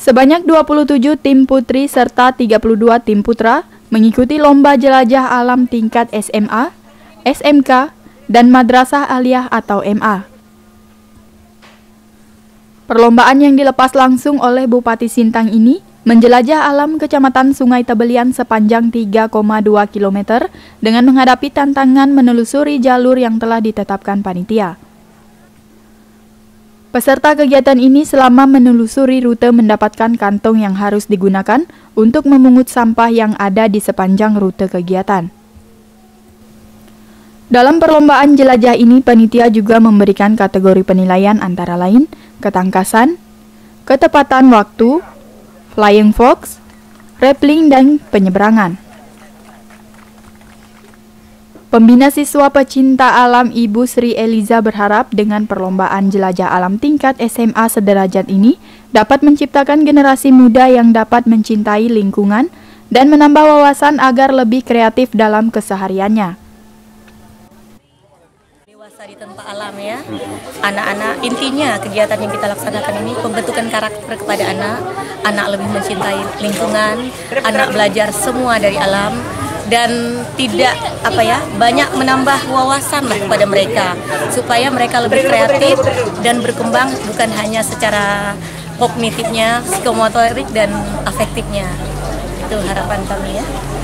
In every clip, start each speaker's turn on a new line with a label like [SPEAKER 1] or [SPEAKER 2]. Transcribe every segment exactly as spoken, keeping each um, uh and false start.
[SPEAKER 1] Sebanyak dua puluh tujuh tim putri serta tiga puluh dua tim putra mengikuti lomba jelajah alam tingkat S M A, S M K, dan Madrasah Aliyah atau M A. Perlombaan yang dilepas langsung oleh Bupati Sintang ini menjelajah alam Kecamatan Sungai Tebelian sepanjang tiga koma dua kilometer dengan menghadapi tantangan menelusuri jalur yang telah ditetapkan panitia. Peserta kegiatan ini selama menelusuri rute mendapatkan kantong yang harus digunakan untuk memungut sampah yang ada di sepanjang rute kegiatan. Dalam perlombaan jelajah ini, panitia juga memberikan kategori penilaian antara lain ketangkasan, ketepatan waktu, flying fox, rappelling, dan penyeberangan. Pembina siswa pecinta alam Ibu Sri Eliza berharap dengan perlombaan jelajah alam tingkat S M A sederajat ini dapat menciptakan generasi muda yang dapat mencintai lingkungan dan menambah wawasan agar lebih kreatif dalam kesehariannya.
[SPEAKER 2] Dewasa di tanpa alam ya, anak-anak intinya kegiatan yang kita laksanakan ini pembentukan karakter kepada anak, anak lebih mencintai lingkungan, anak belajar semua dari alam. Dan tidak apa ya banyak menambah wawasan lah kepada mereka supaya mereka lebih kreatif dan berkembang bukan hanya secara kognitifnya, psikomotorik dan afektifnya. Itu harapan kami ya.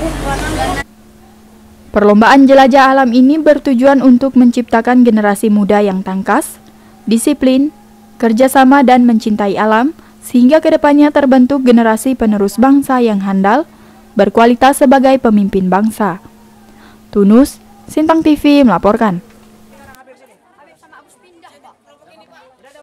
[SPEAKER 1] Perlombaan jelajah alam ini bertujuan untuk menciptakan generasi muda yang tangkas, disiplin, kerjasama dan mencintai alam sehingga kedepannya terbentuk generasi penerus bangsa yang handal, berkualitas sebagai pemimpin bangsa. Tunus, Sintang T V melaporkan.